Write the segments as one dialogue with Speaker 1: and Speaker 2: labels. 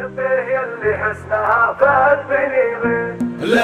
Speaker 1: لبيه يلي حسنها فالبني غير.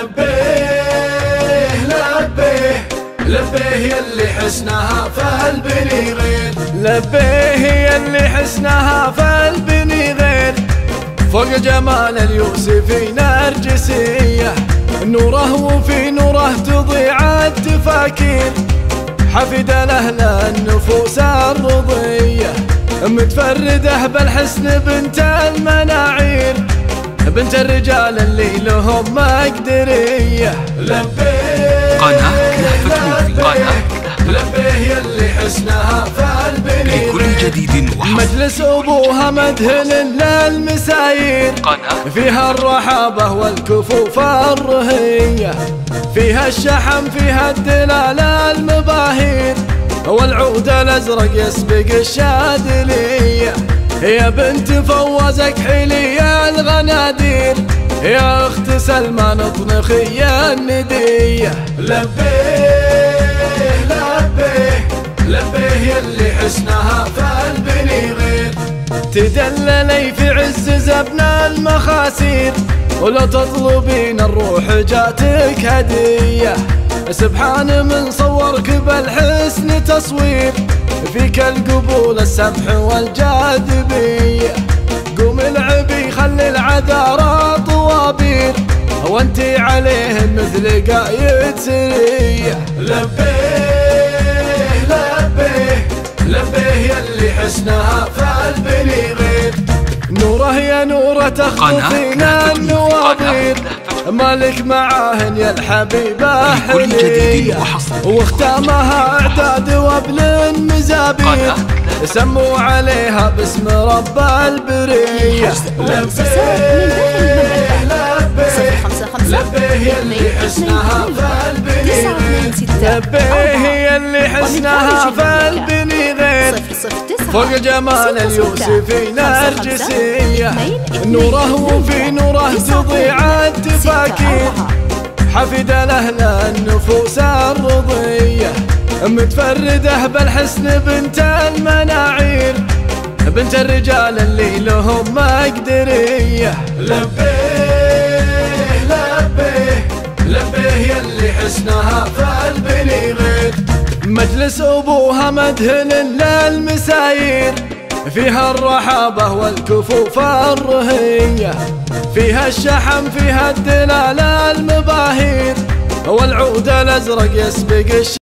Speaker 2: لبيه لبيه لبيه يلي حسنها فالبني غير.
Speaker 3: لبيه يلي حسنها فالبني غير. فوق جمال اليوسفي نرجسية، نوره وفي نوره تضيع التفاكير. حفيد الأهل النفوس الرضية، متفردة بالحسن بنت المناعير، بنت الرجال اللي لهم مقدرية.
Speaker 2: لبيه
Speaker 4: قناة لهفة موفي.
Speaker 2: لبيه يلي حسنها فالبني
Speaker 4: لكل جديد وحصري.
Speaker 3: مجلس أبوها مدهن للمسايير، فيها الرحابة والكفوف الرهية، فيها الشحم فيها الدلال المباهير، والعود الأزرق يسبق الشاذلية. يا بنت فوزك حلي الغنادير، يا أخت سلمى نطنخي الندية.
Speaker 2: لبيه لبيه لبيه يلي حسنها فالبني غير.
Speaker 3: تدللي في عز زبن المخاسير، ولو تطلبين الروح جاتك هدية. سبحان من صورك بالحسن تصوير، فيك القبول السمح والجاذبية. قوم العبي خلي العذارى طوابير، وانتي عليهم مثل قايد سرية.
Speaker 2: لبيه لبيه لبيه يلي حسنها فالبني غير.
Speaker 3: نوره يا نوره تخطفين النوابير، مالك معاهن يا الحبيبة حلية، واختامها اعداد وابل مزابير، سموا عليها باسم رب البرية.
Speaker 2: لبيه يلي حسنها فالبني غير.
Speaker 3: لبيه يلي حسنها فالبني غير. فوق جمال اليوسفي نرجسية، نوره وفي نوره تضيع التفاكير. حفيد الأهل النفوس الرضية، متفردة بالحسن بنت المناعير، بنت الرجال اللي لهم مقدرية.
Speaker 2: لبيه لبيه لبيه يلي حسنها فالبني غير.
Speaker 3: مجلس أبوها مدهن للمسايير، فيها الرحابة والكفوف الرهية، فيها الشحم فيها الدلال المباهير، والعود الأزرق يسبق